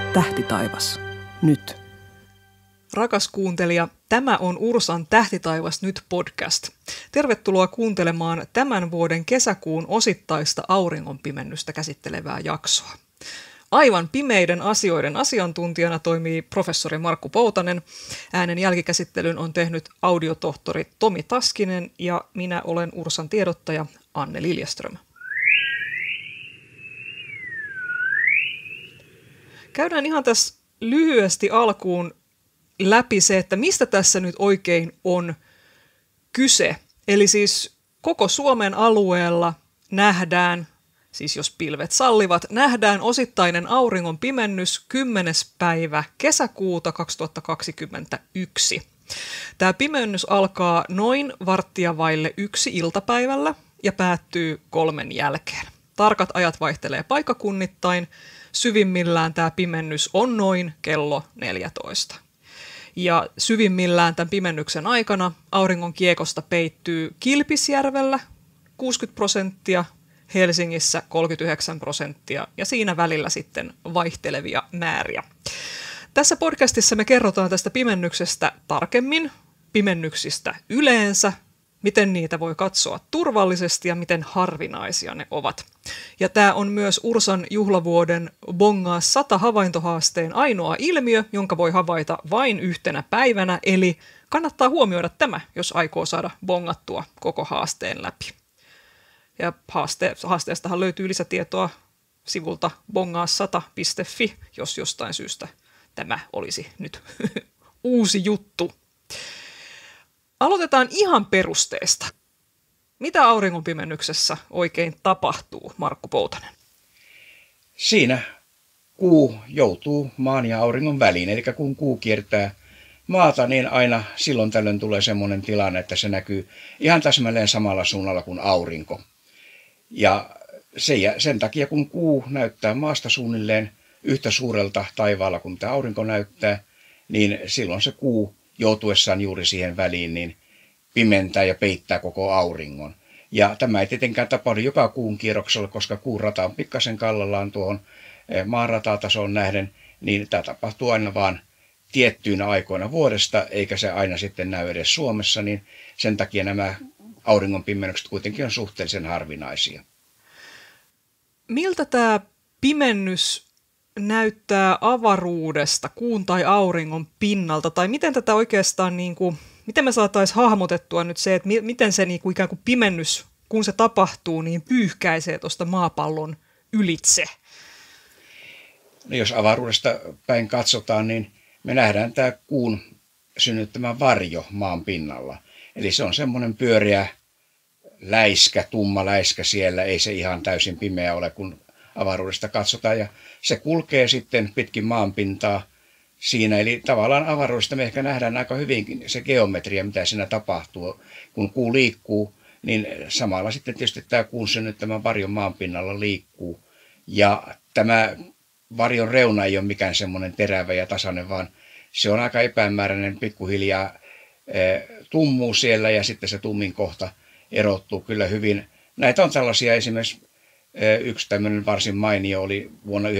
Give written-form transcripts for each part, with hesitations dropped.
Tähtitaivas. Nyt. Rakas kuuntelija, tämä on Ursan Tähtitaivas nyt podcast. Tervetuloa kuuntelemaan tämän vuoden kesäkuun osittaista auringonpimennystä käsittelevää jaksoa. Aivan pimeiden asioiden asiantuntijana toimii professori Markku Poutanen. Äänen jälkikäsittelyn on tehnyt audiotohtori Tomi Taskinen ja minä olen Ursan tiedottaja Anne Liljeström. Käydään ihan tässä lyhyesti alkuun läpi se, että mistä tässä nyt oikein on kyse. Eli siis koko Suomen alueella nähdään, siis jos pilvet sallivat, nähdään osittainen auringonpimennys 10. päivä kesäkuuta 2021. Tämä pimennys alkaa noin 1:15 iltapäivällä ja päättyy 3 jälkeen. Tarkat ajat vaihtelee paikkakunnittain. Syvimmillään tämä pimennys on noin kello 14. Ja syvimmillään tämän pimennyksen aikana auringon kiekosta peittyy Kilpisjärvellä 60%, Helsingissä 39% ja siinä välillä sitten vaihtelevia määriä. Tässä podcastissa me kerrotaan tästä pimennyksestä tarkemmin, pimennyksistä yleensä, miten niitä voi katsoa turvallisesti ja miten harvinaisia ne ovat. Ja tämä on myös Ursan juhlavuoden Bongaa 100 havaintohaasteen ainoa ilmiö, jonka voi havaita vain yhtenä päivänä, eli kannattaa huomioida tämä, jos aikoo saada bongattua koko haasteen läpi. Ja haasteestahan löytyy lisätietoa sivulta bongaa100.fi, jos jostain syystä tämä olisi nyt uusi juttu. Aloitetaan ihan perusteesta. Mitä auringonpimennyksessä oikein tapahtuu, Markku Poutanen? Siinä kuu joutuu maan ja auringon väliin. Eli kun kuu kiertää maata, niin aina silloin tällöin tulee semmoinen tilanne, että se näkyy ihan täsmälleen samalla suunnalla kuin aurinko. Ja sen takia, kun kuu näyttää maasta suunnilleen yhtä suurelta taivaalla kuin tämä aurinko näyttää, niin silloin se kuu joutuessaan juuri siihen väliin, niin pimentää ja peittää koko auringon. Ja tämä ei tietenkään tapahdu joka kuun kierroksella, koska kuun rata on pikkasen kallallaan tuohon maan ratatasoon nähden, niin tämä tapahtuu aina vaan tiettyinä aikoina vuodesta, eikä se aina sitten näy edes Suomessa, niin sen takia nämä auringonpimennykset kuitenkin on suhteellisen harvinaisia. Miltä tämä pimennys näyttää avaruudesta, kuun tai auringon pinnalta, tai miten tätä oikeastaan, miten me saataisiin hahmotettua nyt se, että miten se ikään kuin pimennys, kun se tapahtuu, niin pyyhkäisee tuosta maapallon ylitse? No jos avaruudesta päin katsotaan, niin me nähdään tämä kuun synnyttämä varjo maan pinnalla. Eli se on semmoinen pyöreä läiskä, tumma läiskä siellä, ei se ihan täysin pimeä ole, kun avaruudesta katsotaan, ja se kulkee sitten pitkin maanpintaa siinä, eli tavallaan avaruudesta me ehkä nähdään aika hyvinkin se geometria, mitä siinä tapahtuu, kun kuu liikkuu, niin samalla sitten tietysti tämä kuun synnyttämä varjon maanpinnalla liikkuu, ja tämä varjon reuna ei ole mikään semmoinen terävä ja tasainen, vaan se on aika epämääräinen, pikkuhiljaa tummuu siellä, ja sitten se tummin kohta erottuu kyllä hyvin. Näitä on tällaisia esimerkiksi. Yksi tämmöinen varsin mainio oli vuonna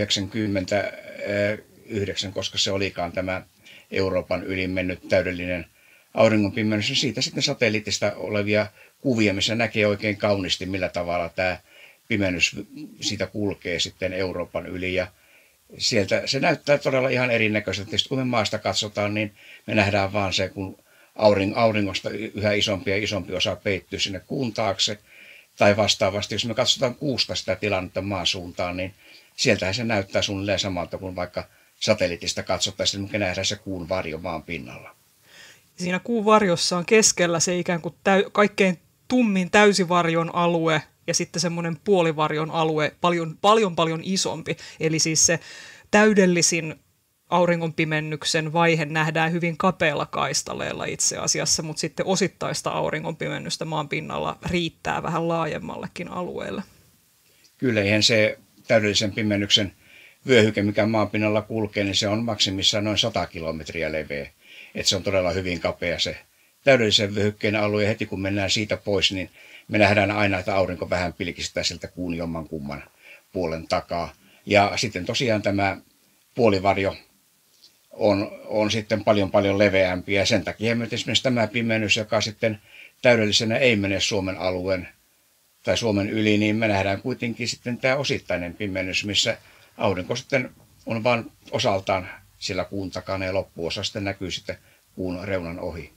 1999, koska se olikaan tämä Euroopan ylin mennyt täydellinen auringonpimennys. Siitä sitten satelliitista olevia kuvia, missä näkee oikein kauniisti, millä tavalla tämä pimennys siitä kulkee sitten Euroopan yli. Ja sieltä se näyttää todella ihan erinäköiseltä. Tietysti kun me maasta katsotaan, niin me nähdään vaan se, kun auringosta yhä isompi ja isompi osa peittyy sinne kuun taakse. Tai vastaavasti, jos me katsotaan kuusta sitä tilannetta maan suuntaan, niin sieltähän se näyttää suunnilleen samalta kuin vaikka satelliitista katsottaisiin, että me nähdään se kuun varjo maan pinnalla. Siinä kuun varjossa on keskellä se ikään kuin kaikkein tummin täysivarjon alue ja sitten semmoinen puolivarjon alue paljon isompi. Eli siis se täydellisin auringonpimennyksen vaihe nähdään hyvin kapealla kaistaleella itse asiassa, mutta sitten osittaista auringonpimennystä maan pinnalla riittää vähän laajemmallekin alueelle. Kyllä, eihän se täydellisen pimennyksen vyöhyke, mikä maan pinnalla kulkee, niin se on maksimissaan noin 100 kilometriä leveä. Että se on todella hyvin kapea se täydellisen vyöhykkeen alue, ja heti kun mennään siitä pois, niin me nähdään aina, että aurinko vähän pilkistää sieltä kuun jomman kumman puolen takaa. Ja sitten tosiaan tämä puolivarjo on sitten paljon leveämpi. Ja sen takia esimerkiksi tämä pimennys, joka sitten täydellisenä ei mene Suomen alueen tai Suomen yli, niin me nähdään kuitenkin sitten tämä osittainen pimennys, missä aurinko sitten on vain osaltaan sillä kuun takana ja loppuosa sitten näkyy sitten kuun reunan ohi.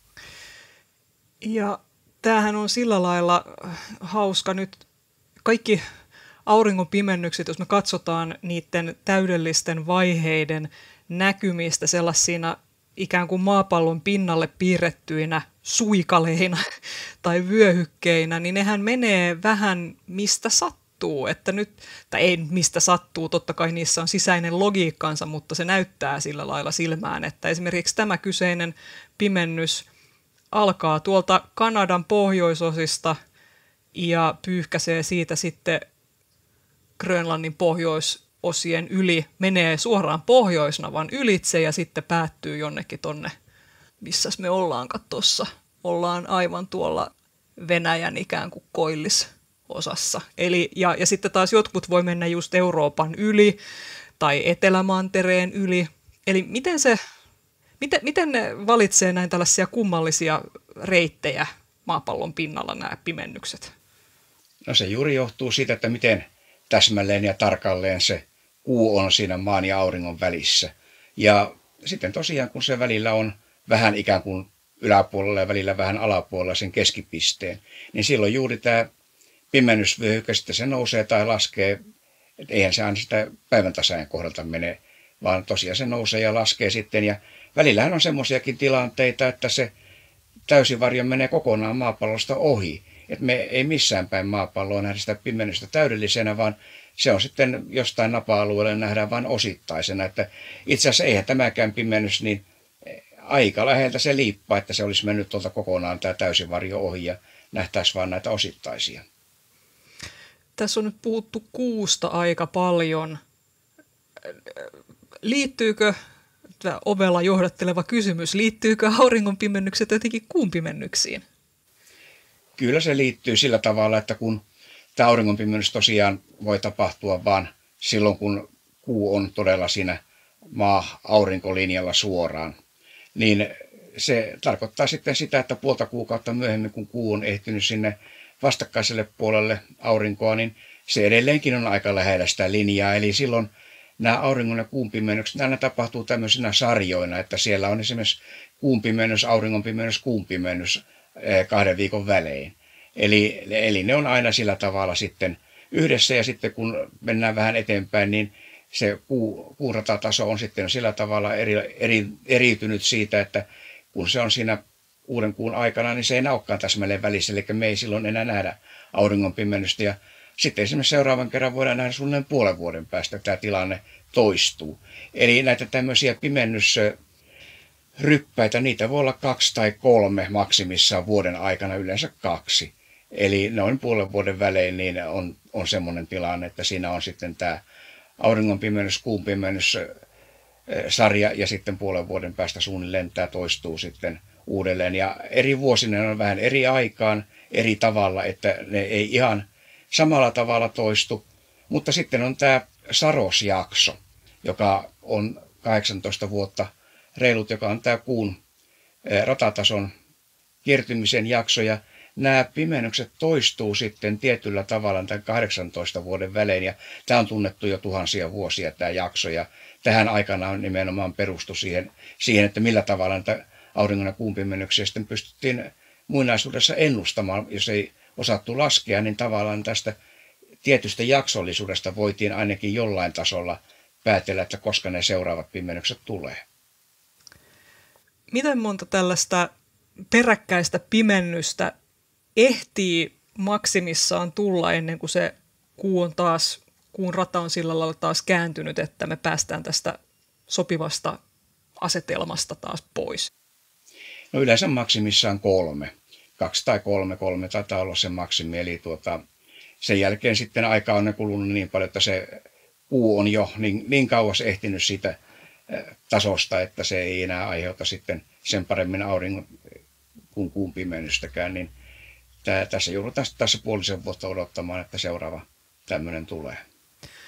Ja tämähän on sillä lailla hauska nyt. Kaikki auringon pimennykset, jos me katsotaan niiden täydellisten vaiheiden näkymistä sellaisina ikään kuin maapallon pinnalle piirrettyinä suikaleina tai vyöhykkeinä, niin nehän menee vähän mistä sattuu. Että nyt, tai ei mistä sattuu, totta kai niissä on sisäinen logiikkansa, mutta se näyttää sillä lailla silmään, että esimerkiksi tämä kyseinen pimennys alkaa tuolta Kanadan pohjoisosista ja pyyhkäisee siitä sitten Grönlannin pohjoisosien yli, menee suoraan Pohjoisnavan ylitse ja sitten päättyy jonnekin tonne, missäs me ollaankaan tuossa. Ollaan aivan tuolla Venäjän ikään kuin koillisosassa. Eli, ja sitten taas jotkut voi mennä just Euroopan yli tai Etelämantereen yli. Eli miten ne valitsee näin tällaisia kummallisia reittejä maapallon pinnalla nämä pimennykset? No se juuri johtuu siitä, että miten täsmälleen ja tarkalleen se kuu on siinä maan ja auringon välissä. Ja sitten tosiaan, kun se välillä on vähän ikään kuin yläpuolella ja välillä vähän alapuolella sen keskipisteen, niin silloin juuri tämä pimennysvyöhyke sitten se nousee tai laskee. Et eihän se aina sitä päivän tasajan kohdalta mene, vaan tosiaan se nousee ja laskee sitten. Ja välillähän on semmoisiakin tilanteita, että se täysivarjo menee kokonaan maapallosta ohi. Että me ei missään päin maapalloa nähdä sitä pimennystä täydellisenä, vaan se on sitten jostain napa-alueella nähdään vain osittaisena. Että itse asiassa eihän tämäkään pimennys, niin aika läheltä se liippaa, että se olisi mennyt tuolta kokonaan tämä täysivarjo ohi ja nähtäisiin vain näitä osittaisia. Tässä on nyt puhuttu kuusta aika paljon. Liittyykö, tämä ovella johdatteleva kysymys, liittyykö auringonpimennykset jotenkin kuun pimennyksiin? Kyllä se liittyy sillä tavalla, että kun tämä auringonpimennys tosiaan voi tapahtua vain silloin, kun kuu on todella siinä maa-aurinkolinjalla suoraan, niin se tarkoittaa sitten sitä, että puolta kuukautta myöhemmin, kun kuu on ehtinyt sinne vastakkaiselle puolelle aurinkoa, niin se edelleenkin on aika lähellä sitä linjaa. Eli silloin nämä auringon ja kuun pimennykset, nämä tapahtuu tämmöisinä sarjoina, että siellä on esimerkiksi kuun pimennys, auringon pimennys, kuun pimennys 2 viikon välein. Eli ne on aina sillä tavalla sitten yhdessä ja sitten kun mennään vähän eteenpäin, niin se kuun ratataso on sitten sillä tavalla eriytynyt siitä, että kun se on siinä uuden kuun aikana, niin se ei olekaan täsmälleen välissä, eli me ei silloin enää nähdä auringon pimennystä. Ja sitten esimerkiksi seuraavan kerran voidaan nähdä suunnilleen puolen vuoden päästä, että tämä tilanne toistuu. Eli näitä tämmöisiä pimennysryppäitä, niitä voi olla 2 tai 3 maksimissaan vuoden aikana, yleensä 2. Eli noin puolen vuoden välein niin on semmoinen tilanne, että siinä on sitten tämä auringon pimennys, kuun pimennys sarja ja sitten puolen vuoden päästä suunnilleen tämä toistuu sitten uudelleen. Ja eri vuosina on vähän eri aikaan, eri tavalla, että ne ei ihan samalla tavalla toistu. Mutta sitten on tämä Saros-jakso, joka on 18 vuotta reilut, joka on tämä kuun ratatason kiertymisen jakso. Ja nämä pimennykset toistuu sitten tietyllä tavalla tämän 18 vuoden välein. Ja tämä on tunnettu jo tuhansia vuosia tämä jakso. Ja tähän aikana on nimenomaan perustu siihen, että millä tavalla näitä auringon ja kuun pimennyksiä sitten pystyttiin muinaisuudessa ennustamaan. Jos ei osattu laskea, niin tavallaan tästä tietystä jaksollisuudesta voitiin ainakin jollain tasolla päätellä, että koska ne seuraavat pimennykset tulee. Miten monta tällaista peräkkäistä pimennystä ehtii maksimissaan tulla ennen kuin se kuun rata on sillä lailla taas kääntynyt, että me päästään tästä sopivasta asetelmasta taas pois? No yleensä maksimissaan 3. 2 tai 3 taitaa olla se maksimi. Eli sen jälkeen sitten aika on kulunut niin paljon, että se kuu on jo niin kauas ehtinyt siitä tasosta, että se ei enää aiheuta sitten sen paremmin auringon kuin kuun pimennystäkään. Niin tässä joudutaan tässä puolisen vuotta odottamaan, että seuraava tämmöinen tulee.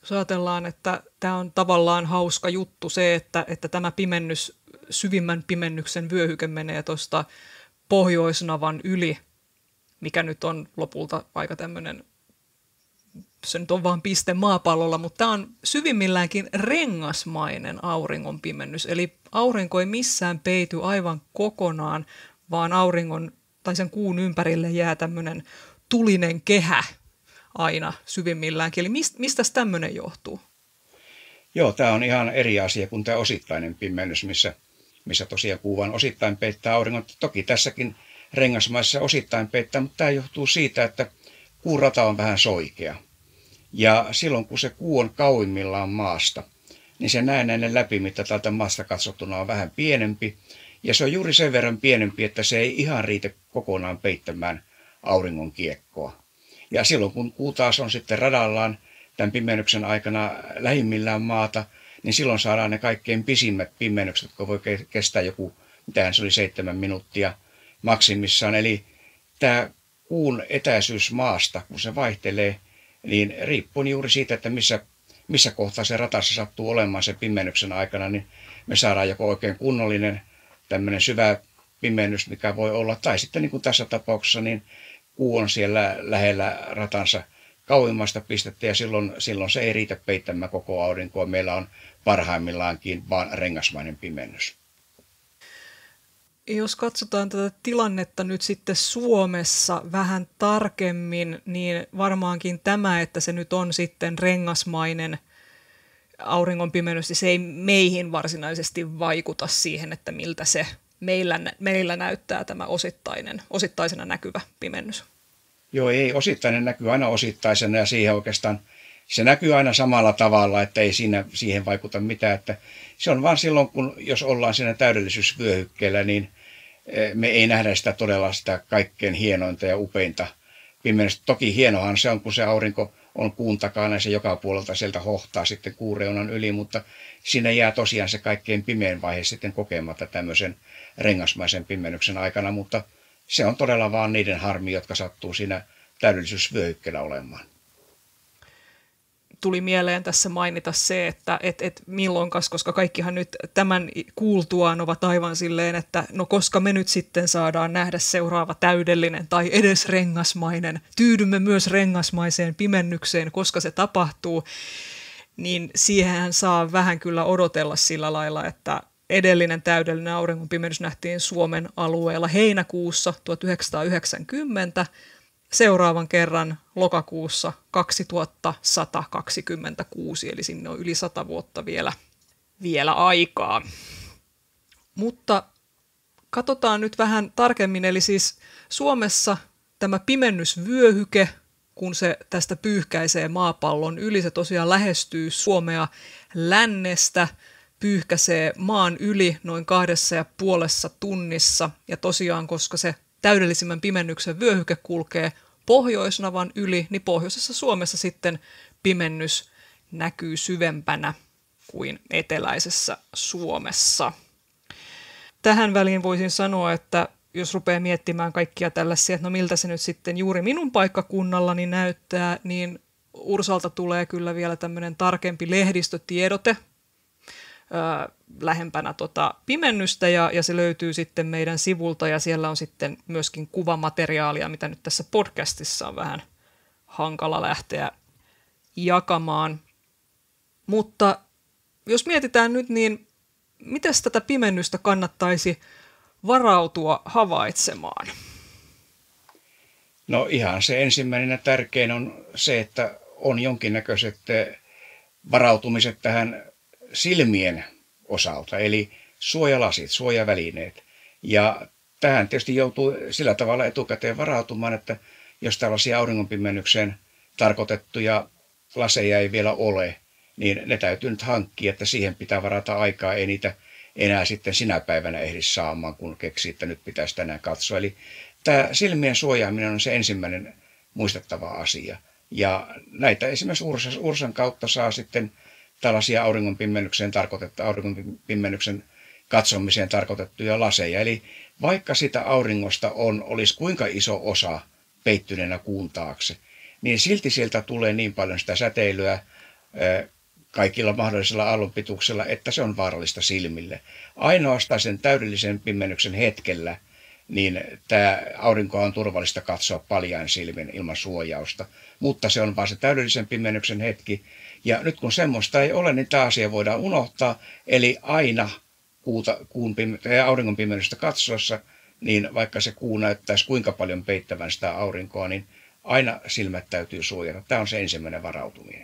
Jos ajatellaan, että tämä on tavallaan hauska juttu se, että tämä pimennys, syvimmän pimennyksen vyöhyke menee tuosta Pohjoisnavan yli, mikä nyt on lopulta aika tämmöinen, se nyt on vaan piste maapallolla, mutta tämä on syvimmilläänkin rengasmainen auringon pimennys. Eli aurinko ei missään peity aivan kokonaan, vaan auringon tai sen kuun ympärille jää tämmöinen tulinen kehä aina syvimmilläänkin. Eli mistä tämmöinen johtuu? Joo, tämä on ihan eri asia kuin tämä osittainen pimennys, missä tosiaan kuu vain osittain peittää auringon. Toki tässäkin rengasmaissa osittain peittää, mutta tämä johtuu siitä, että kuun rata on vähän soikea. Ja silloin kun se kuu on kauimmillaan maasta, niin se näennäinen läpimitta tältä maasta katsottuna on vähän pienempi. Ja se on juuri sen verran pienempi, että se ei ihan riitä kokonaan peittämään auringon kiekkoa. Ja silloin kun kuu taas on sitten radallaan tämän pimennyksen aikana lähimmillään maata, niin silloin saadaan ne kaikkein pisimmät pimennykset, jotka voi kestää joku, mitähän se oli 7 minuuttia maksimissaan. Eli tämä kuun etäisyys maasta, kun se vaihtelee, niin riippuu juuri siitä, että missä kohtaa se ratassa sattuu olemaan sen pimennyksen aikana, niin me saadaan joko oikein kunnollinen tämmöinen syvä pimennys, mikä voi olla, tai sitten niin kuin tässä tapauksessa, niin kuu on siellä lähellä ratansa kauimmasta pistettä, ja silloin se ei riitä peittämään koko aurinkoa. Meillä on parhaimmillaankin vaan rengasmainen pimennys. Jos katsotaan tätä tilannetta nyt sitten Suomessa vähän tarkemmin, niin varmaankin tämä, että se nyt on sitten rengasmainen auringonpimennys, niin se ei meihin varsinaisesti vaikuta siihen, että miltä se meillä näyttää tämä osittaisena näkyvä pimennys. Joo, ei, osittainen näkyy aina osittaisena, ja siihen oikeastaan se näkyy aina samalla tavalla, että ei siihen vaikuta mitään. Että se on vaan silloin, jos ollaan siinä täydellisyysvyöhykkeellä, niin me ei nähdä sitä todella sitä kaikkein hienointa ja upeinta pimennystä. Toki hienohan se on, kun se aurinko on kuun takana ja se joka puolelta sieltä hohtaa sitten kuureunan yli, mutta siinä jää tosiaan se kaikkein pimein vaihe sitten kokematta tämmöisen rengasmaisen pimennyksen aikana, mutta se on todella vaan niiden harmi, jotka sattuu siinä täydellisyysvyöhykkeellä olemaan. Tuli mieleen tässä mainita se, että milloinkas, koska kaikkihan nyt tämän kuultuaan ovat aivan silleen, että no koska me nyt sitten saadaan nähdä seuraava täydellinen tai edes rengasmainen, tyydymme myös rengasmaiseen pimennykseen, koska se tapahtuu, niin siihenhän saa vähän kyllä odotella sillä lailla, että edellinen täydellinen auringonpimennys nähtiin Suomen alueella heinäkuussa 1990, seuraavan kerran lokakuussa 2126, eli sinne on yli 100 vuotta vielä aikaa. Mutta katsotaan nyt vähän tarkemmin, eli siis Suomessa tämä pimennysvyöhyke, kun se tästä pyyhkäisee maapallon yli, se tosiaan lähestyy Suomea lännestä, pyyhkäisee maan yli noin 2,5 tunnissa, ja tosiaan koska se täydellisimmän pimennyksen vyöhyke kulkee Pohjoisnavan yli, niin pohjoisessa Suomessa sitten pimennys näkyy syvempänä kuin eteläisessä Suomessa. Tähän väliin voisin sanoa, että jos rupeaa miettimään kaikkia tällaisia, että no miltä se nyt sitten juuri minun paikkakunnallani näyttää, niin Ursalta tulee kyllä vielä tämmöinen tarkempi lehdistötiedote lähempänä pimennystä ja se löytyy sitten meidän sivulta ja siellä on sitten myöskin kuvamateriaalia, mitä nyt tässä podcastissa on vähän hankala lähteä jakamaan. Mutta jos mietitään nyt, niin miten tätä pimennystä kannattaisi varautua havaitsemaan? No ihan se ensimmäinen ja tärkein on se, että on jonkinnäköiset varautumiset tähän silmien osalta, eli suojalasit, suojavälineet. Ja tähän tietysti joutuu sillä tavalla etukäteen varautumaan, että jos tällaisia auringonpimennykseen tarkoitettuja laseja ei vielä ole, niin ne täytyy nyt hankkia, että siihen pitää varata aikaa, ei niitä enää sitten sinä päivänä ehdi saamaan, kun keksii, että nyt pitäisi tänään katsoa. Eli tämä silmien suojaaminen on se ensimmäinen muistettava asia. Ja näitä esimerkiksi Ursan kautta saa sitten tällaisia auringonpimennyksen katsomiseen tarkoitettuja laseja. Eli vaikka sitä auringosta olisi kuinka iso osa peittyneenä kuun taakse, niin silti sieltä tulee niin paljon sitä säteilyä kaikilla mahdollisilla aallonpituuksilla, että se on vaarallista silmille. Ainoastaan sen täydellisen pimennyksen hetkellä niin tämä aurinkoa on turvallista katsoa paljain silmin ilman suojausta, mutta se on vain se täydellisen pimennyksen hetki. Ja nyt kun semmoista ei ole, niin tämä asia voidaan unohtaa, eli aina auringon pimennystä katsoessa, niin vaikka se kuu näyttäisi kuinka paljon peittävän sitä aurinkoa, niin aina silmät täytyy suojata. Tämä on se ensimmäinen varautuminen.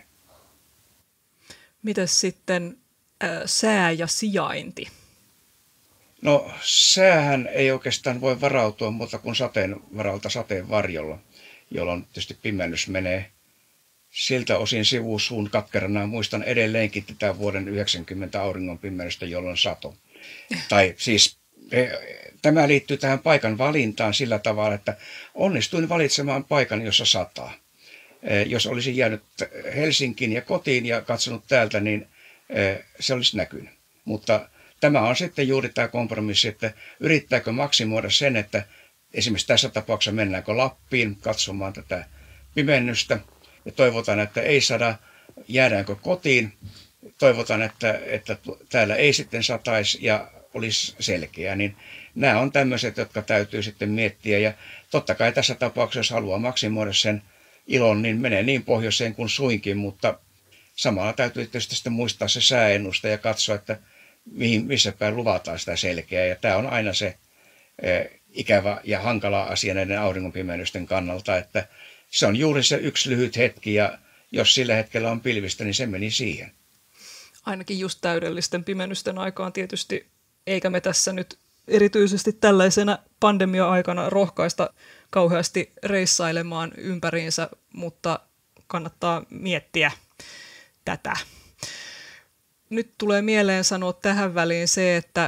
Mitäs sitten sää ja sijainti? No säähän ei oikeastaan voi varautua muuta kuin sateen varalta sateenvarjolla, jolloin tietysti pimennys menee siltä osin sivusuun katkerana. Muistan edelleenkin tätä vuoden 90 auringon pimennystä, jolloin sato. Tai siis tämä liittyy tähän paikan valintaan sillä tavalla, että onnistuin valitsemaan paikan, jossa sataa. Jos olisin jäänyt Helsinkiin ja kotiin ja katsonut täältä, niin se olisi näkynyt. Mutta tämä on sitten juuri tämä kompromissi, että yrittääkö maksimoida sen, että esimerkiksi tässä tapauksessa mennäänkö Lappiin katsomaan tätä pimennystä ja toivotaan, että ei sada, jäädäänkö kotiin, toivotaan, että täällä ei sitten sataisi ja olisi selkeä, niin nämä on tämmöiset, jotka täytyy sitten miettiä ja totta kai tässä tapauksessa, jos haluaa maksimoida sen ilon, niin menee niin pohjoiseen kuin suinkin, mutta samalla täytyy tietysti sitten muistaa se sääennuste ja katsoa, että missä päin luvataan sitä selkeää. Ja tämä on aina se ikävä ja hankala asia näiden auringonpimennysten kannalta, että se on juuri se yksi lyhyt hetki ja jos sillä hetkellä on pilvistä, niin se meni siihen. Ainakin just täydellisten pimennysten aikaan tietysti, eikä me tässä nyt erityisesti tällaisena pandemia-aikana rohkaista kauheasti reissailemaan ympäriinsä, mutta kannattaa miettiä tätä. Nyt tulee mieleen sanoa tähän väliin se, että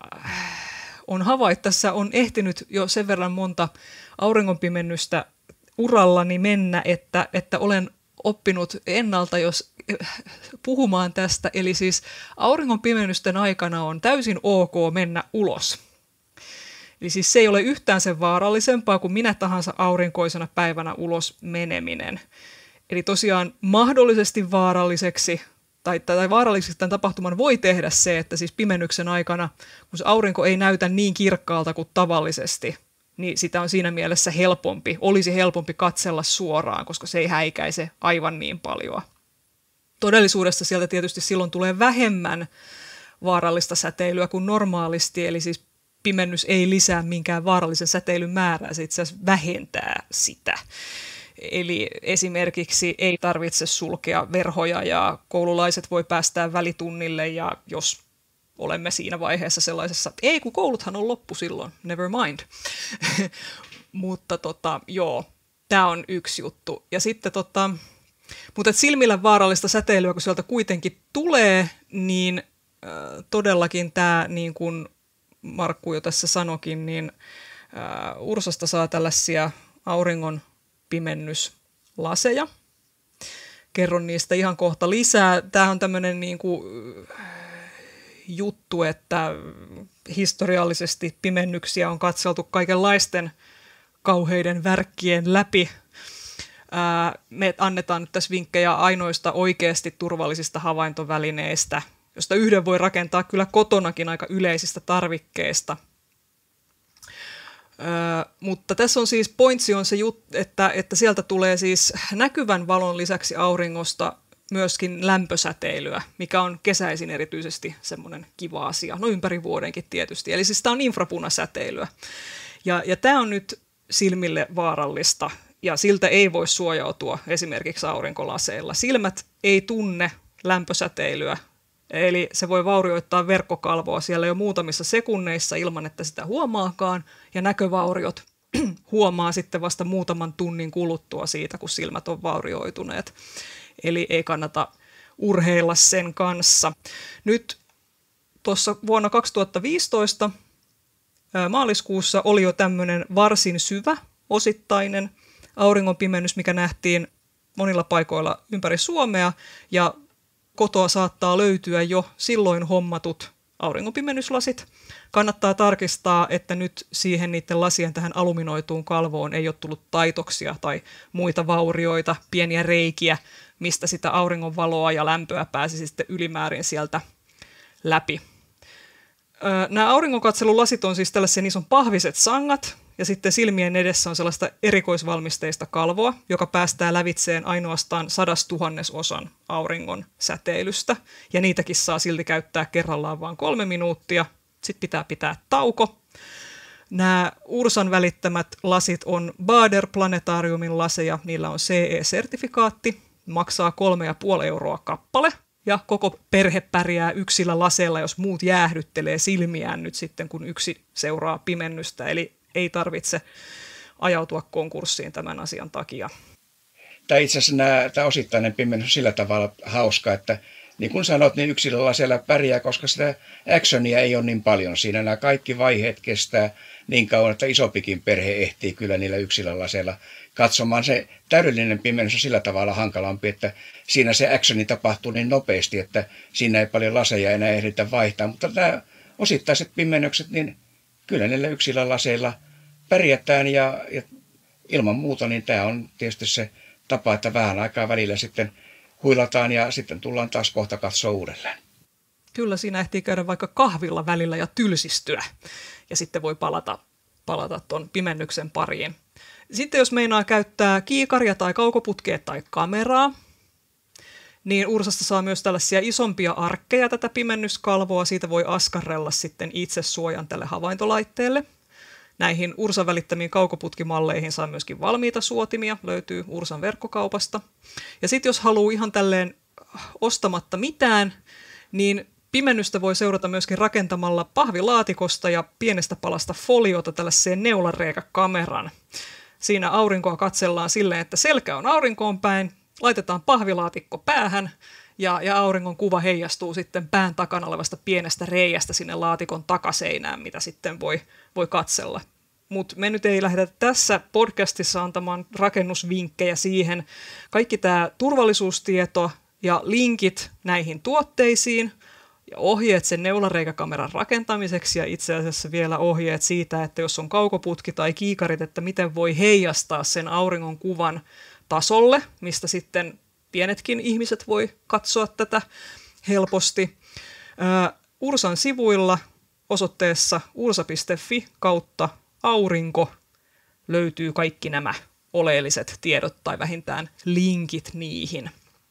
tässä on ehtinyt jo sen verran monta auringonpimennystä urallani mennä, että olen oppinut ennalta jos puhumaan tästä. Eli siis auringonpimennysten aikana on täysin ok mennä ulos. Eli siis se ei ole yhtään sen vaarallisempaa kuin minä tahansa aurinkoisena päivänä ulos meneminen. Eli tosiaan mahdollisesti vaaralliseksi tai vaaralliseksi tämän tapahtuman voi tehdä se, että siis pimennyksen aikana, kun se aurinko ei näytä niin kirkkaalta kuin tavallisesti, niin sitä on siinä mielessä olisi helpompi katsella suoraan, koska se ei häikäise aivan niin paljon. Todellisuudessa sieltä tietysti silloin tulee vähemmän vaarallista säteilyä kuin normaalisti, eli siis pimennys ei lisää minkään vaarallisen säteilyn määrää, se itse asiassa vähentää sitä. Eli esimerkiksi ei tarvitse sulkea verhoja ja koululaiset voi päästää välitunnille ja jos olemme siinä vaiheessa sellaisessa, ei kun kouluthan on loppu silloin, never mind. Mutta joo, tämä on yksi juttu. Ja sitten mutta silmillä vaarallista säteilyä, kun sieltä kuitenkin tulee, niin todellakin tämä, niin kuin Markku jo tässä sanokin, niin Ursasta saa tällaisia auringon pimennyslaseja. Kerron niistä ihan kohta lisää. Tämä on tämmöinen niin kuin juttu, että historiallisesti pimennyksiä on katseltu kaikenlaisten kauheiden värkkien läpi. Me annetaan nyt tässä vinkkejä ainoista oikeasti turvallisista havaintovälineistä, josta yhden voi rakentaa kyllä kotonakin aika yleisistä tarvikkeista. Mutta tässä on siis pointsi on se että sieltä tulee siis näkyvän valon lisäksi auringosta myöskin lämpösäteilyä, mikä on kesäisin erityisesti semmoinen kiva asia, no ympäri vuodenkin tietysti. Eli siis tämä on infrapunasäteilyä. Ja tämä on nyt silmille vaarallista ja siltä ei voi suojautua esimerkiksi aurinkolaseilla. Silmät ei tunne lämpösäteilyä, eli se voi vaurioittaa verkkokalvoa siellä jo muutamissa sekunneissa ilman, että sitä huomaakaan, ja näkövauriot huomaa sitten vasta muutaman tunnin kuluttua siitä, kun silmät on vaurioituneet. Eli ei kannata urheilla sen kanssa. Nyt tuossa vuonna 2015 maaliskuussa oli jo tämmöinen varsin syvä osittainen auringonpimennys, mikä nähtiin monilla paikoilla ympäri Suomea, ja kotoa saattaa löytyä jo silloin hommatut auringonpimennyslasit. Kannattaa tarkistaa, että nyt siihen niiden lasien tähän aluminoituun kalvoon ei ole tullut taitoksia tai muita vaurioita, pieniä reikiä, mistä sitä auringonvaloa ja lämpöä pääsisi sitten ylimäärin sieltä läpi. Nämä auringonkatselulasit on siis tällaisia, niissä on pahviset sangat, ja sitten silmien edessä on sellaista erikoisvalmisteista kalvoa, joka päästää lävitseen ainoastaan 100,000 auringon säteilystä, ja niitäkin saa silti käyttää kerrallaan vain 3 minuuttia. Sitten pitää tauko. Nämä Ursan välittämät lasit on Bader-planetaariumin laseja, niillä on CE-sertifikaatti, maksaa 3,5 euroa kappale, ja koko perhe pärjää yksillä laseilla, jos muut jäähdyttelee silmiään nyt sitten, kun yksi seuraa pimennystä, eli ei tarvitse ajautua konkurssiin tämän asian takia. Itse asiassa tämä osittainen pimennys on sillä tavalla hauska, että niin kuin sanot, niin yksilöllä siellä pärjää, koska sitä actionia ei ole niin paljon. Siinä nämä kaikki vaiheet kestää niin kauan, että isompikin perhe ehtii kyllä niillä yksilöllä siellä katsomaan. Se täydellinen pimennys on sillä tavalla hankalampi, että siinä se actioni tapahtuu niin nopeasti, että siinä ei paljon laseja enää ehditä vaihtaa. Mutta nämä osittaiset pimennykset, niin kyllä niillä yksilölaseilla pärjätään ja ilman muuta, niin tämä on tietysti se tapa, että vähän aikaa välillä sitten huilataan ja sitten tullaan taas kohta katsoa uudelleen. Kyllä, siinä ehtii käydä vaikka kahvilla välillä ja tylsistyä ja sitten voi palata tuon pimennyksen pariin. Sitten jos meinaa käyttää kiikaria tai kaukoputkea tai kameraa, niin Ursasta saa myös tällaisia isompia arkkeja tätä pimennyskalvoa. Siitä voi askarrella sitten itse suojan tälle havaintolaitteelle. Näihin Ursan välittämiin kaukoputkimalleihin saa myöskin valmiita suotimia, löytyy Ursan verkkokaupasta. Ja sitten jos haluaa ihan tälleen ostamatta mitään, niin pimennystä voi seurata myöskin rakentamalla pahvilaatikosta ja pienestä palasta foliota tällaiseen neulareikäkameran. Siinä aurinkoa katsellaan silleen, että selkä on aurinkoon päin, laitetaan pahvilaatikko päähän ja auringon kuva heijastuu sitten pään takana olevasta pienestä reiästä sinne laatikon takaseinään, mitä sitten voi katsella. Mutta me nyt ei lähdetä tässä podcastissa antamaan rakennusvinkkejä siihen. Kaikki tämä turvallisuustieto ja linkit näihin tuotteisiin ja ohjeet sen neulareikäkameran rakentamiseksi ja itse asiassa vielä ohjeet siitä, että jos on kaukoputki tai kiikarit, että miten voi heijastaa sen auringon kuvan tasolle, mistä sitten pienetkin ihmiset voi katsoa tätä helposti. Ursan sivuilla osoitteessa ursa.fi/aurinko löytyy kaikki nämä oleelliset tiedot tai vähintään linkit niihin.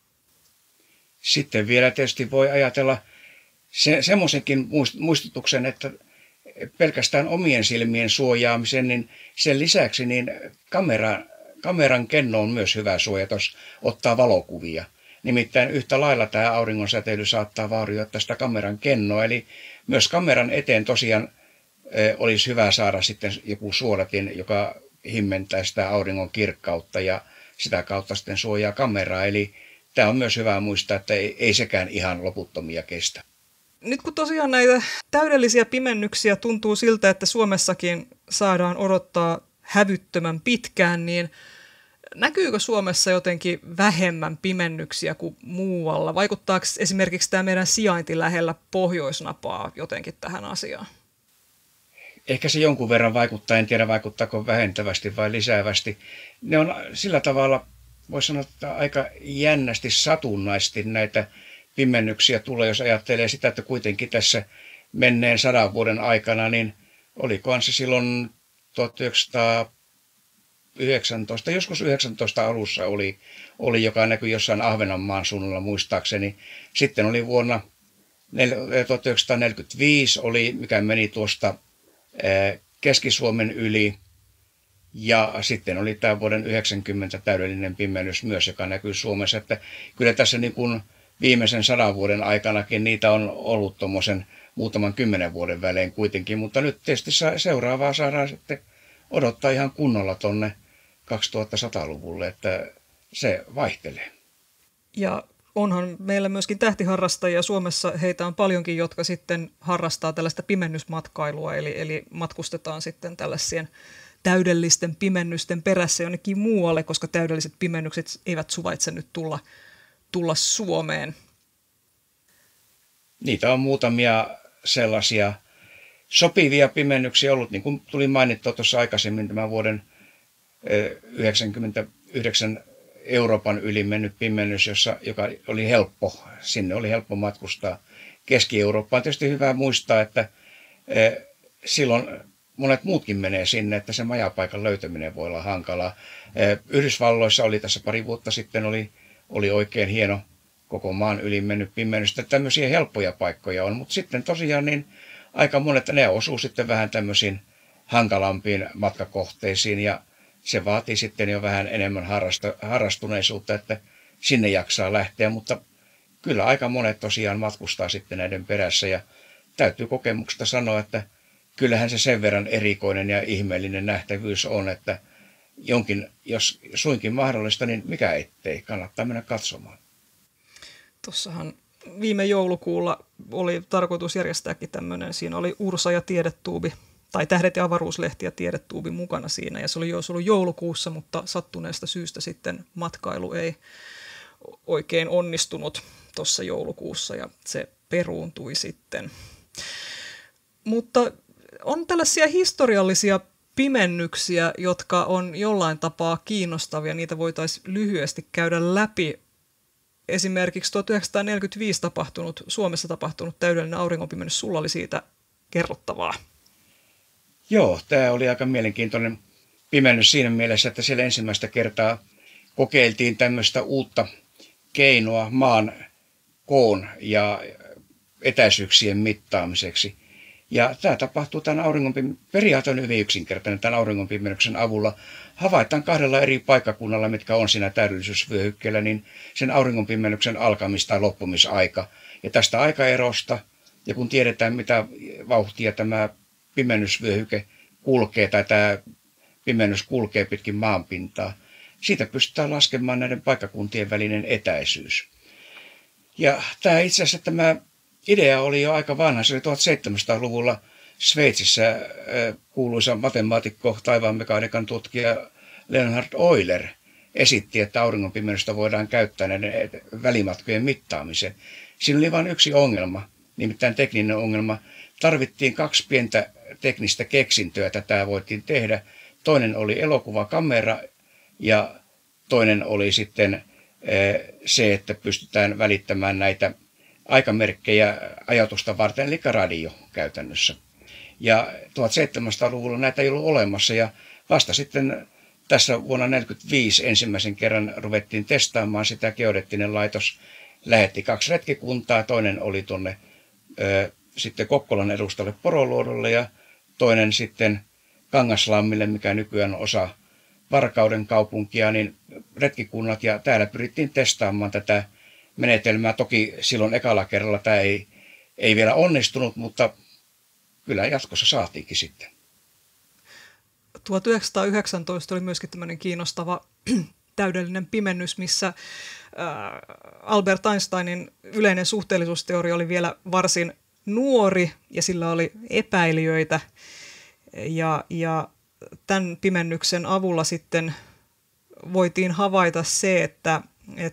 Sitten vielä tietysti voi ajatella semmoisenkin muistutuksen, että pelkästään omien silmien suojaamisen, niin sen lisäksi niin kameran kenno on myös hyvä suojata, jos ottaa valokuvia. Nimittäin yhtä lailla tämä auringonsäteily saattaa vaurioittaa sitä kameran kennoa, eli myös kameran eteen tosiaan olisi hyvä saada sitten joku suodatin, joka himmentää sitä auringon kirkkautta ja sitä kautta sitten suojaa kameraa. Eli tämä on myös hyvä muistaa, että ei sekään ihan loputtomia kestä. Nyt kun tosiaan näitä täydellisiä pimennyksiä tuntuu siltä, että Suomessakin saadaan odottaa hävyttömän pitkään, niin näkyykö Suomessa jotenkin vähemmän pimennyksiä kuin muualla? Vaikuttaako esimerkiksi tämä meidän sijainti lähellä pohjoisnapaa jotenkin tähän asiaan? Ehkä se jonkun verran vaikuttaa, en tiedä vaikuttaako vähentävästi vai lisäävästi. Ne on sillä tavalla, voisi sanoa, että aika jännästi satunnaisesti näitä pimennyksiä tulee, jos ajattelee sitä, että kuitenkin tässä menneen 100 vuoden aikana, niin olikohan se silloin 1919, joskus 19 alussa oli, joka näkyi jossain Ahvenanmaan suunnalla muistaakseni. Sitten oli vuonna 1945, mikä meni tuosta Keski-Suomen yli. Ja sitten oli tämä vuoden 90 täydellinen pimennys myös, joka näkyy Suomessa. Että kyllä tässä niin kuin viimeisen 100 vuoden aikanakin niitä on ollut tuommoisen muutaman 10 vuoden välein kuitenkin. Mutta nyt tietysti seuraavaa saadaan sitten odottaa ihan kunnolla tuonne 2100-luvulle, että se vaihtelee. Ja onhan meillä myöskin tähtiharrastajia Suomessa, heitä on paljonkin, jotka sitten harrastaa tällaista pimennysmatkailua, eli matkustetaan sitten tällaisien täydellisten pimennysten perässä jonnekin muualle, koska täydelliset pimennykset eivät suvaitse nyt tulla Suomeen. Niitä on muutamia sellaisia sopivia pimennyksiä ollut, niin kuin tuli mainittua tuossa aikaisemmin tämän vuoden 1999 Euroopan yli mennyt pimennys, joka oli helppo. Sinne oli helppo matkustaa. Keski-Eurooppaan on tietysti hyvä muistaa, että silloin monet muutkin menee sinne, että se majapaikan löytäminen voi olla hankalaa. Yhdysvalloissa oli tässä pari vuotta sitten oli oikein hieno koko maan yli mennyt pimennys. Tämmöisiä helppoja paikkoja on, mutta sitten tosiaan niin aika monet ne osuu sitten vähän tämmöisiin hankalampiin matkakohteisiin ja se vaatii sitten jo vähän enemmän harrastuneisuutta, että sinne jaksaa lähteä, mutta kyllä aika monet tosiaan matkustaa sitten näiden perässä ja täytyy kokemuksesta sanoa, että kyllähän se sen verran erikoinen ja ihmeellinen nähtävyys on, että jos suinkin mahdollista, niin mikä ettei, kannattaa mennä katsomaan. Tuossahan viime joulukuulla oli tarkoitus järjestääkin tämmöinen, siinä oli Ursa ja Tiedetuubi, tai Tähdet ja avaruuslehti ja Tiedetuubi mukana siinä, ja se oli ollut joulukuussa, mutta sattuneesta syystä sitten matkailu ei oikein onnistunut tuossa joulukuussa, ja se peruuntui sitten. Mutta on tällaisia historiallisia pimennyksiä, jotka on jollain tapaa kiinnostavia, niitä voitaisiin lyhyesti käydä läpi. Esimerkiksi 1945 Suomessa tapahtunut täydellinen auringonpimennys, sulla oli siitä kerrottavaa. Joo, tämä oli aika mielenkiintoinen pimennys siinä mielessä, että siellä ensimmäistä kertaa kokeiltiin tämmöistä uutta keinoa maan koon ja etäisyyksien mittaamiseksi. Ja tämä tapahtuu periaate on hyvin yksinkertainen tämän auringonpimennyksen avulla. Havaitaan 2 eri paikkakunnalla, mitkä on siinä täydellisyysvyöhykkeellä, niin sen auringonpimennyksen alkamis- tai loppumisaika. Ja tästä aikaerosta, ja kun tiedetään mitä vauhtia tämä pimennysvyöhyke kulkee, tai tämä pimennys kulkee pitkin maanpintaa, siitä pystytään laskemaan näiden paikkakuntien välinen etäisyys. Ja itse asiassa tämä idea oli jo aika vanha. Se oli 1700-luvulla Sveitsissä kuuluisa matemaatikko, taivaanmekaniikan tutkija Leonhard Euler esitti, että auringonpimennystä voidaan käyttää näiden välimatkojen mittaamiseen. Siinä oli vain yksi ongelma, nimittäin tekninen ongelma. Tarvittiin 2 pientä teknistä keksintöä, että tämä voitiin tehdä. Toinen oli elokuvakamera ja toinen oli sitten se, että pystytään välittämään näitä aikamerkkejä ajatusta varten, eli radio käytännössä. Ja 1700-luvulla näitä ei ollut olemassa ja vasta sitten tässä vuonna 1945 ensimmäisen kerran ruvettiin testaamaan sitä. Geodeettinen laitos lähetti 2 retkikuntaa, toinen oli tuonne sitten Kokkolan edustalle Poroluodolle ja toinen sitten Kangaslammille, mikä nykyään on osa Varkauden kaupunkia, niin retkikunnat ja täällä pyrittiin testaamaan tätä menetelmää. Toki silloin ekalla kerralla tämä ei vielä onnistunut, mutta kyllä jatkossa saatiinkin sitten. 1919 oli myöskin tämmöinen kiinnostava täydellinen pimennys, missä Albert Einsteinin yleinen suhteellisuusteoria oli vielä varsin nuori ja sillä oli epäilijöitä. Ja tämän pimennyksen avulla sitten voitiin havaita se, että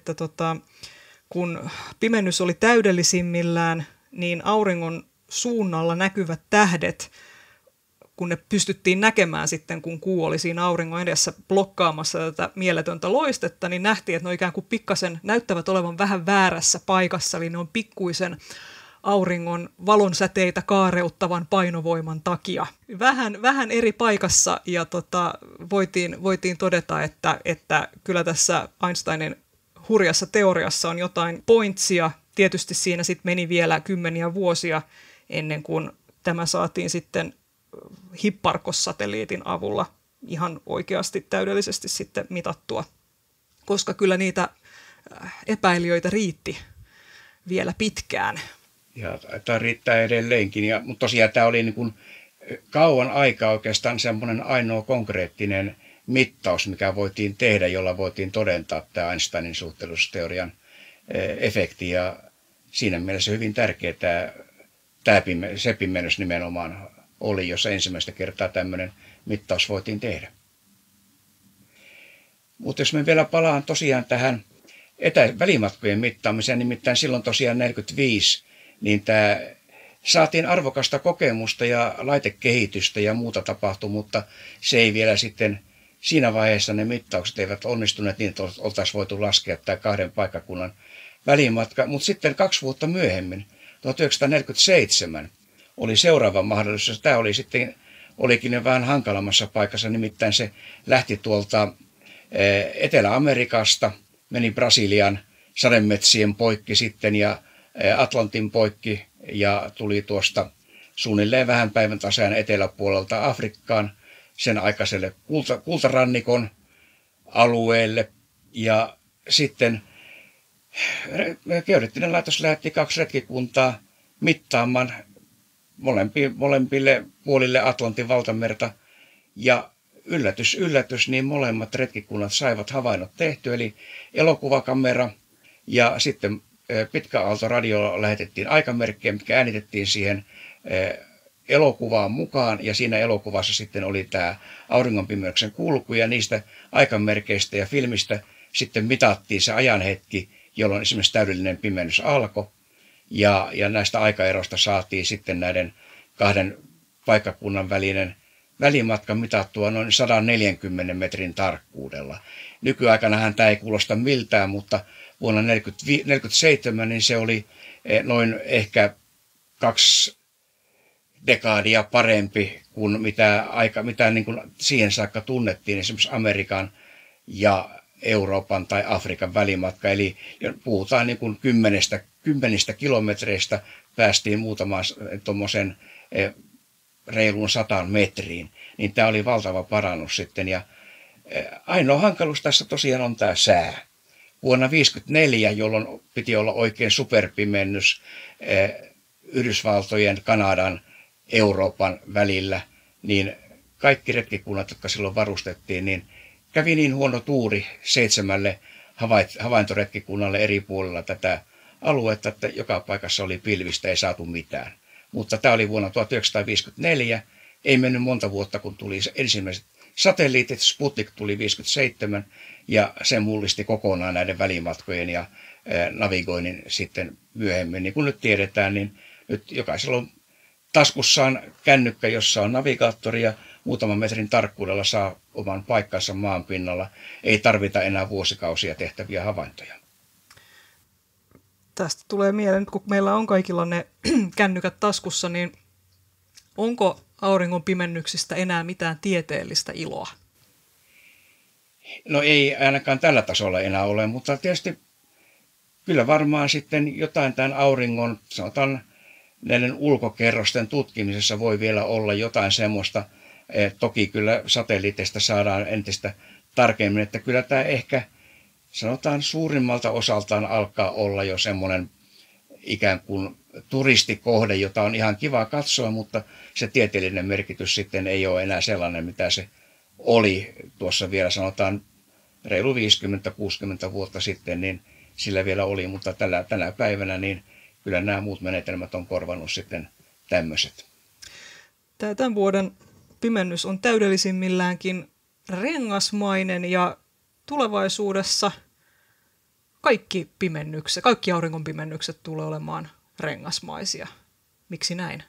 kun pimennys oli täydellisimmillään, niin auringon suunnalla näkyvät tähdet, kun ne pystyttiin näkemään sitten, kun kuu oli siinä auringon edessä blokkaamassa tätä mieletöntä loistetta, niin nähtiin, että ne ikään kuin pikkasen näyttävät olevan vähän väärässä paikassa, eli ne on pikkuisen auringon valonsäteitä kaareuttavan painovoiman takia. Vähän eri paikassa ja voitiin todeta, että kyllä tässä Einsteinin hurjassa teoriassa on jotain pointsia. Tietysti siinä sitten meni vielä kymmeniä vuosia ennen kuin tämä saatiin sitten Hipparcos-satelliitin avulla ihan oikeasti täydellisesti sitten mitattua, koska kyllä niitä epäilijöitä riitti vielä pitkään. Ja tämä riittää edelleenkin, mutta tosiaan tämä oli niin kuin kauan aikaa oikeastaan semmoinen ainoa konkreettinen mittaus, mikä voitiin tehdä, jolla voitiin todentaa tämä Einsteinin suhteellisuusteorian efekti. Ja siinä mielessä hyvin tärkeä se pimennys nimenomaan oli, jossa ensimmäistä kertaa tämmöinen mittaus voitiin tehdä. Mutta jos me vielä palaan tosiaan tähän välimatkojen mittaamiseen, nimittäin silloin tosiaan 1945, niin tämä saatiin arvokasta kokemusta ja laitekehitystä ja muuta tapahtui, mutta se ei vielä sitten siinä vaiheessa ne mittaukset eivät onnistuneet niin, että oltaisiin voitu laskea tämä 2 paikkakunnan välimatka. Mutta sitten 2 vuotta myöhemmin, 1947, oli seuraava mahdollisuus. Tämä olikin jo vähän hankalammassa paikassa, nimittäin se lähti tuolta Etelä-Amerikasta, meni Brasilian sademetsien poikki sitten ja Atlantin poikki ja tuli tuosta suunnilleen vähän päivän tasajan eteläpuolelta Afrikkaan sen aikaiselle kultarannikon alueelle. Ja sitten Geodeettinen laitos lähetti 2 retkikuntaa mittaamaan molempille puolille Atlantin valtamerta. Ja yllätys, yllätys, niin molemmat retkikunnat saivat havainnot tehty, eli elokuvakamera ja sitten pitkäaaltoradiolla lähetettiin aikamerkkejä, mitkä äänitettiin siihen elokuvaan mukaan, ja siinä elokuvassa sitten oli tämä auringonpimeyksen kulku, ja niistä aikamerkeistä ja filmistä sitten mitattiin se ajanhetki, jolloin esimerkiksi täydellinen pimennys alkoi, ja näistä aikaerosta saatiin sitten näiden 2 paikkakunnan välinen välimatka mitattua noin 140 metrin tarkkuudella. Nykyaikanahan tämä ei kuulosta miltään, mutta vuonna 1947 niin se oli noin ehkä 2 dekaadia parempi kuin mitä niin kuin siihen saakka tunnettiin esimerkiksi Amerikan ja Euroopan tai Afrikan välimatka. Eli puhutaan niin kuin kymmenistä kilometreistä, päästiin muutamaan tuommoisen reiluun 100 metriin. Niin tämä oli valtava parannus sitten. Ja ainoa hankaluus tässä tosiaan on tämä sää. Vuonna 1954, jolloin piti olla oikein superpimennys Yhdysvaltojen, Kanadan, Euroopan välillä, niin kaikki retkikunnat, jotka silloin varustettiin, niin kävi niin huono tuuri 7 havaintoretkikunnalle eri puolilla tätä aluetta, että joka paikassa oli pilvistä, ei saatu mitään. Mutta tämä oli vuonna 1954, ei mennyt monta vuotta, kun tuli ensimmäiset satelliitit, Sputnik tuli 57, ja se mullisti kokonaan näiden välimatkojen ja navigoinnin sitten myöhemmin. Niin kuin nyt tiedetään, niin nyt jokaisella on taskussaan kännykkä, jossa on navigaattori ja muutaman metrin tarkkuudella saa oman paikkansa maan pinnalla. Ei tarvita enää vuosikausia tehtäviä havaintoja. Tästä tulee mieleen, kun meillä on kaikilla ne kännykät taskussa, niin onko auringon pimennyksistä enää mitään tieteellistä iloa? No ei ainakaan tällä tasolla enää ole, mutta tietysti kyllä varmaan sitten jotain tämän auringon, sanotaan näiden ulkokerrosten tutkimisessa voi vielä olla jotain semmoista. Toki kyllä satelliiteista saadaan entistä tarkemmin, että kyllä tämä ehkä sanotaan suurimmalta osaltaan alkaa olla jo semmoinen ikään kuin turistikohde, jota on ihan kiva katsoa, mutta se tieteellinen merkitys sitten ei ole enää sellainen, mitä se oli tuossa vielä sanotaan reilu 50-60 vuotta sitten, niin sillä vielä oli, mutta tänä päivänä niin kyllä nämä muut menetelmät on korvannut sitten tämmöiset. Tämän vuoden pimennys on täydellisimmilläänkin rengasmainen ja tulevaisuudessa kaikki auringon pimennykset tulee olemaan rengasmaisia. Miksi näin?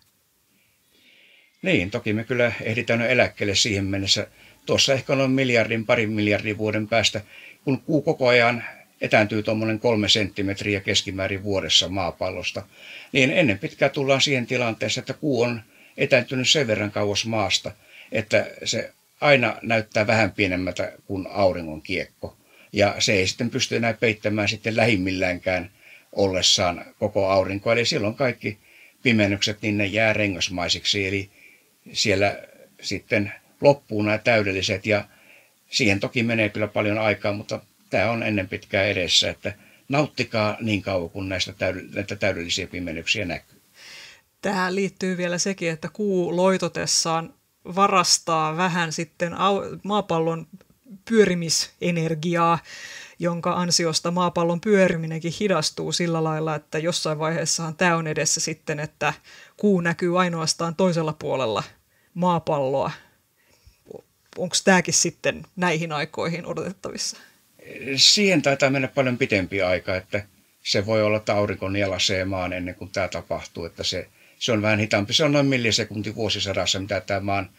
Niin, toki me kyllä ehditään eläkkeelle siihen mennessä. Tuossa ehkä noin parin miljardin vuoden päästä, kun kuu koko ajan etääntyy tuommoinen 3 senttimetriä keskimäärin vuodessa maapallosta, niin ennen pitkään tullaan siihen tilanteeseen, että kuu on etääntynyt sen verran kauas maasta, että se aina näyttää vähän pienemmältä kuin auringon kiekko. Ja se ei sitten pysty enää peittämään sitten lähimmilläänkään ollessaan koko aurinko. Eli silloin kaikki pimennykset, niin ne jää rengasmaisiksi. Eli siellä sitten loppuu nämä täydelliset ja siihen toki menee kyllä paljon aikaa, mutta tämä on ennen pitkää edessä, että nauttikaa niin kauan kuin näitä täydellisiä pimennyksiä näkyy. Tähän liittyy vielä sekin, että kuu loitotessaan varastaa vähän sitten maapallon pyörimisenergiaa, jonka ansiosta maapallon pyöriminenkin hidastuu sillä lailla, että jossain vaiheessahan tämä on edessä sitten, että kuu näkyy ainoastaan toisella puolella maapalloa. Onko tämäkin sitten näihin aikoihin odotettavissa? Siihen taitaa mennä paljon pitempi aika, että se voi olla, että aurinko nielasee maan ennen kuin tämä tapahtuu, että se on vähän hitaampi. Se on noin millisekunti vuosisadassa, mitä tämä maan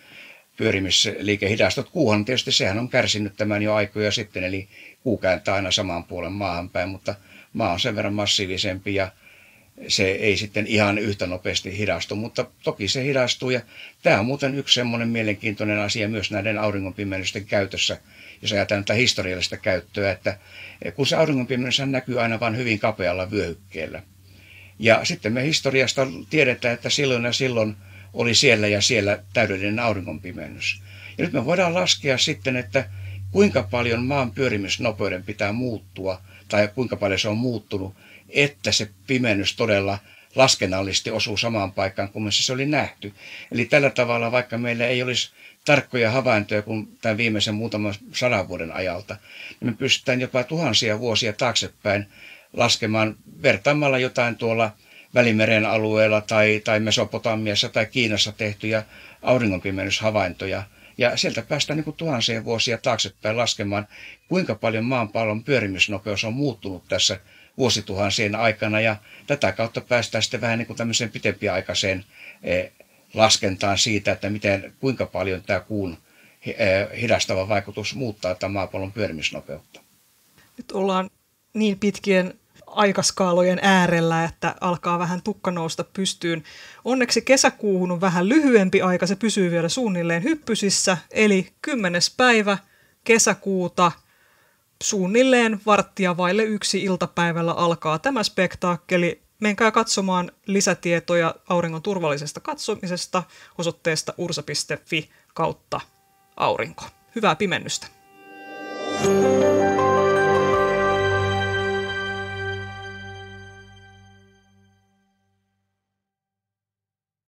pyörimisliike hidastuu. Kuuhan tietysti sehän on kärsinyt tämän jo aikoja sitten, eli kuu kääntää aina saman puolen maahan päin, mutta maa on sen verran massiivisempi ja se ei sitten ihan yhtä nopeasti hidastu, mutta toki se hidastuu. Ja tämä on muuten yksi semmoinen mielenkiintoinen asia myös näiden auringonpimennysten käytössä, jos ajatellaan tätä historiallista käyttöä, että kun se auringonpimennys näkyy aina vain hyvin kapealla vyöhykkeellä. Ja sitten me historiasta tiedetään, että silloin ja silloin oli siellä ja siellä täydellinen auringonpimennys. Ja nyt me voidaan laskea sitten, että kuinka paljon maan pyörimisnopeuden pitää muuttua, tai kuinka paljon se on muuttunut, että se pimennys todella laskennallisesti osuu samaan paikkaan kuin se oli nähty. Eli tällä tavalla, vaikka meillä ei olisi tarkkoja havaintoja kuin tämän viimeisen muutaman 100 vuoden ajalta, niin me pystytään jopa tuhansia vuosia taaksepäin laskemaan vertaamalla jotain tuolla Välimeren alueella tai Mesopotamiassa tai Kiinassa tehtyjä auringonpimennyshavaintoja. Ja sieltä päästään niin kuin tuhansia vuosia taaksepäin laskemaan, kuinka paljon maapallon pyörimisnopeus on muuttunut tässä vuosituhansien aikana. Ja tätä kautta päästään sitten vähän niin kuin tämmöiseen pitempiaikaiseen laskentaan siitä, että kuinka paljon tämä kuun hidastava vaikutus muuttaa tämän maapallon pyörimisnopeutta. Nyt ollaan niin pitkien aikaskaalojen äärellä, että alkaa vähän tukka nousta pystyyn. Onneksi kesäkuuhun on vähän lyhyempi aika, se pysyy vielä suunnilleen hyppysissä, eli 10. päivä kesäkuuta suunnilleen 1:15 iltapäivällä alkaa tämä spektaakkeli. Menkää katsomaan lisätietoja auringon turvallisesta katsomisesta osoitteesta ursa.fi/aurinko. Hyvää pimennystä!